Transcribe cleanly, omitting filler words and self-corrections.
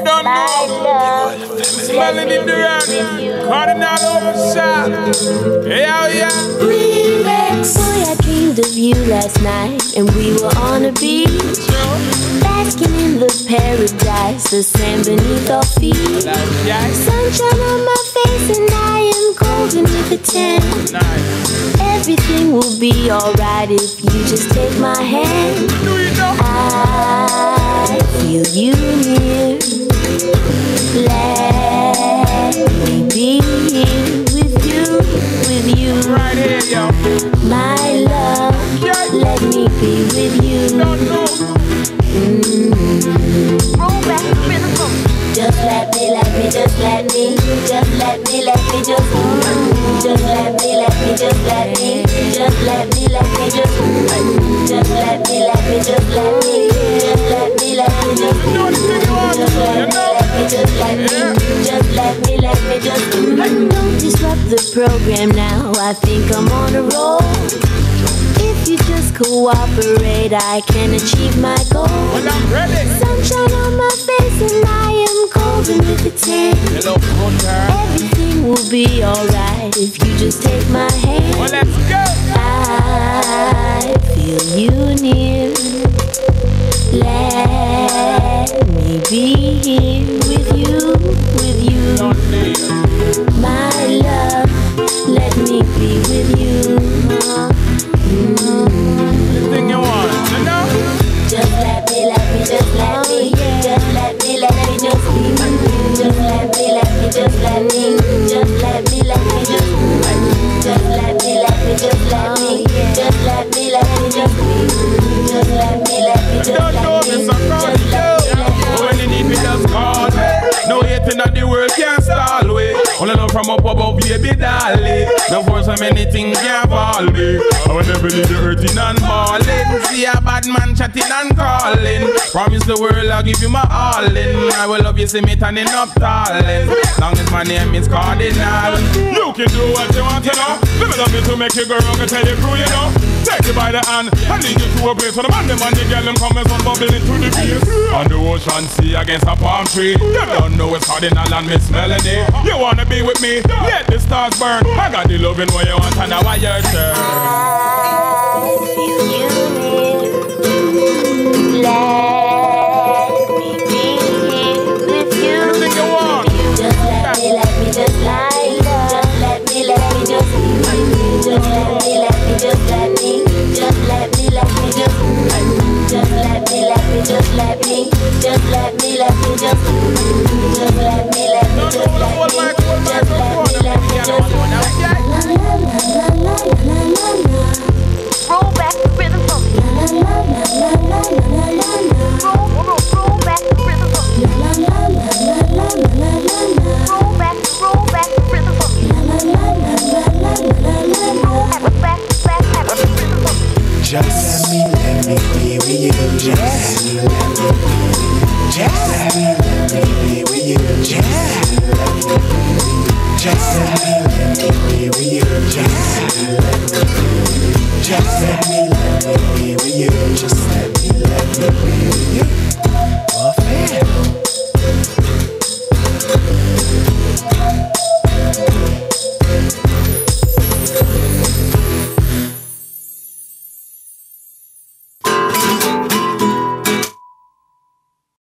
don't know. Smelling in the round, cardinal overshot. Hey, oh yeah. Remix. Boy, I dreamed of you last night, and we were on a beach, basking in the paradise, the sand beneath our feet. Sunshine on my face, and I am golden with a tan. Everything will be alright if you just take my hand. I feel you near. Let me be here with you, Right here, yo. my love. Let me be with you. Just let me, just let me, just let me, just let me, just let me, just let me, just let me, just let me, just let me, don't disrupt the program now. I think I'm on a roll. If you just cooperate, I can achieve my goal. Well, I'm ready. Sunshine on my face, and I am golden with a tan. Hello, Everything will be alright if you just take my hand. well, let's go. I feel you near. Let me be here with you, my love. Let me be with you. Anything you want, you know? Just let me, just let me, just let me, just be with you. Just let me, just let me, just let me, just let me, just let me, just let me, just be with you. Just let me, just Don't know let me, me, so call just let me, when you need me, just call me. No hating that the world can't stall way. Only love from up above, baby darling. No force of many things can't fall me. I will never leave the hurting and balling. See a bad man chatting and calling. Promise the world I'll give you my all in. I will love you, see me turning up darling. Long as my name is Cardinal. You can do what you want, you know. Let me love you to make you girl, I'm gonna tell you crew, you know. Take you by the hand and lead you to a place where the man, the girl, them come and sun bubbling into the face. On the ocean sea against a palm tree. You don't know it's Cardinal and Miss Melody. You wanna be with me? Let the stars burn. I got the loving what you want and now I your turn. I feel you near. Let me be here with you. Anything you want. Just let me, just like just let me, just be with you. Just let me, just let me, just let me, just let me, just let me, just let me, just let me, just let me, roll back the rhythm for me. Roll back the rhythm for me. Roll back the rhythm for me. Roll back the rhythm for me. Just let me be with you. Just let me be with you. Just let me be with you. Just let me